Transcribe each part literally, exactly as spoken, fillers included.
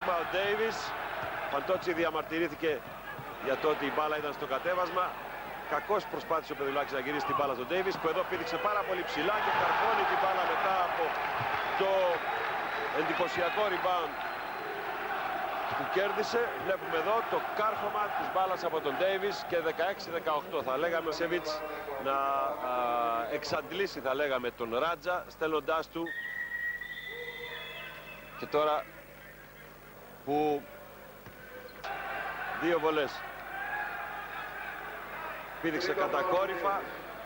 Ο Ντέιβις, Φαντότσι διαμαρτυρήθηκε για το ότι η μπάλα ήταν στο κατέβασμα. Κακώς προσπάθησε ο Πεδουλάκης να γυρίσει την μπάλα στον Ντέιβις, που εδώ πήδηξε πάρα πολύ ψηλά και καρφώνει την μπάλα μετά από το εντυπωσιακό rebound που κέρδισε. Βλέπουμε εδώ το κάρφωμα της μπάλας από τον Ντέιβις και δεκαέξι δεκαοκτώ. Θα λέγαμε ο Σεβίτς να α, εξαντλήσει, θα λέγαμε, τον Ράτζα, στέλνοντάς του. Και τώρα που δύο βολές πήδηξε κατακόρυφα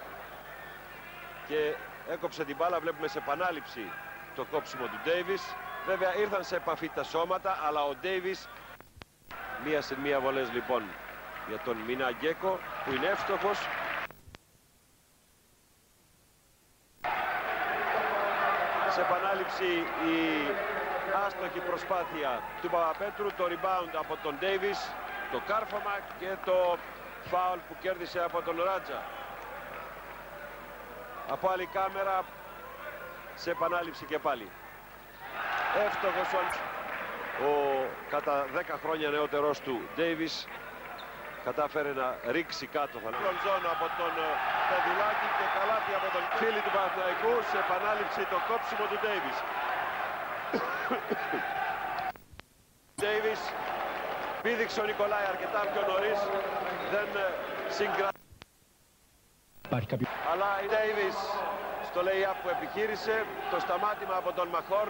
και έκοψε την μπάλα. Βλέπουμε σε επανάληψη το κόψιμο του Ντέιβις. Βέβαια ήρθαν σε επαφή τα σώματα, αλλά ο Ντέιβις μία σε μία βολές λοιπόν για τον Μινά Γκέκο, που είναι εύστοχος. Σε επανάληψη η άστοχη προσπάθεια του Παπαπέτρου, το rebound από τον Ντέιβις, το κάρφωμα και το φάουλ που κέρδισε από τον Ράτζα. Από άλλη κάμερα, σε επανάληψη και πάλι. Εύστοχος ο, ο κατά δέκα χρόνια νεότερος του Ντέιβις κατάφερε να ρίξει κάτω ζώνο από τον Πεδουλάκη και καλάθι από τον φίλη του Παναθηναϊκού. Σε επανάληψη το κόψιμο του Ντέιβις. Ντέιβις πήδηξε ο Νικολάη αρκετά πιο νωρίς, δεν συγκρατεί. Αλλά η Ντέιβις στο lay-up που επιχείρησε, το σταμάτημα από τον Μαχόρν.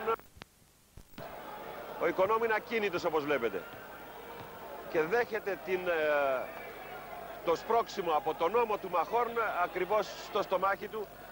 Ο Οικονόμου είναι ακίνητος, όπως βλέπετε, και δέχεται την, το σπρώξιμο από τον ώμο του Μαχόρν ακριβώς στο στομάχι του.